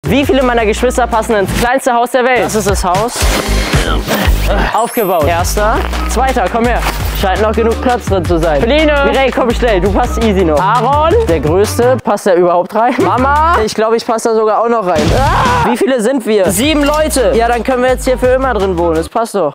Wie viele meiner Geschwister passen ins kleinste Haus der Welt? Das ist das Haus. Aufgebaut. Erster. Zweiter, komm her. Scheint noch genug Platz drin zu sein. Feline, Mireille, komm schnell, du passt easy noch. Aaron, der Größte, passt er überhaupt rein? Mama, ich glaube, ich passe da sogar auch noch rein. Wie viele sind wir? 7 Leute. Ja, dann können wir jetzt hier für immer drin wohnen, das passt doch.